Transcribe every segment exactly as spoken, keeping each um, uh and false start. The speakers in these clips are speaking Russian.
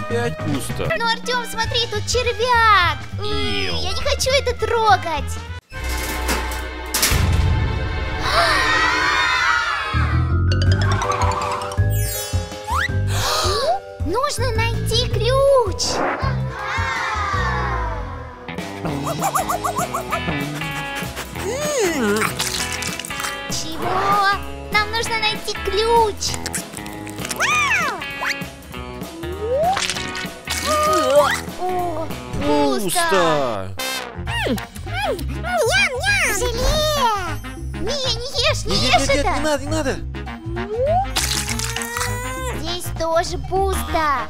Опять пусто. Ну, Артем, смотри, тут червяк. Ил. Я не хочу это трогать. Нужно найти ключ. Чего? Нам нужно найти ключ. О, пусто. Желе. Мия, не ешь, не Нет, ешь нет, нет, это. не надо, не надо. Здесь тоже пусто.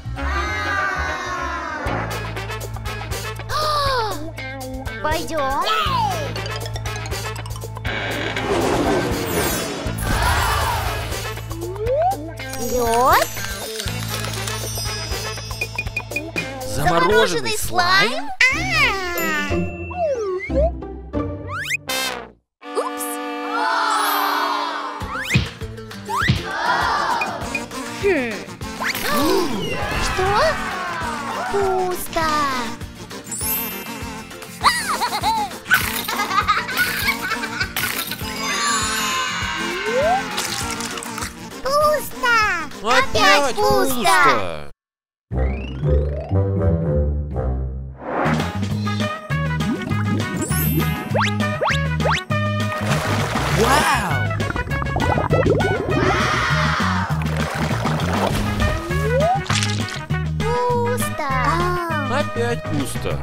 Пойдем. Вперед. Замороженный слайм? Упс. Что? Пусто. Пусто. Опять пусто. Вау! Пусто. Опять пусто.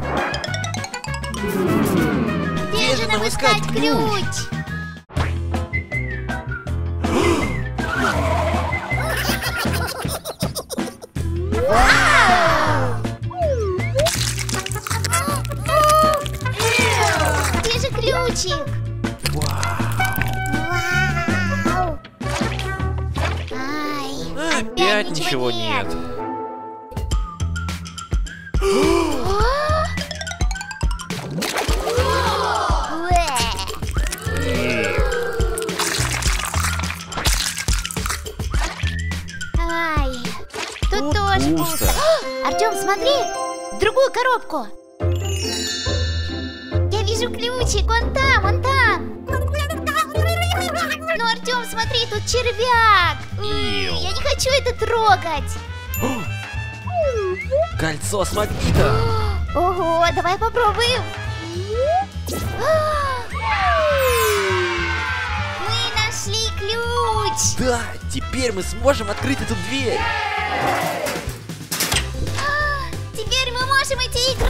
Где же нам искать ключ? Где же ключик? Вау! Ай, Опять ничего нет. Ай, тут тоже пусто. Артем, смотри, в другую коробку. Я вижу ключик, он там, он там. Ну, Артем, смотри, тут червяк. Ил. Я не хочу это трогать. Кольцо с магнитом. Ого, давай попробуем. Мы нашли ключ. Да, теперь мы сможем открыть эту дверь. Теперь мы можем идти играть.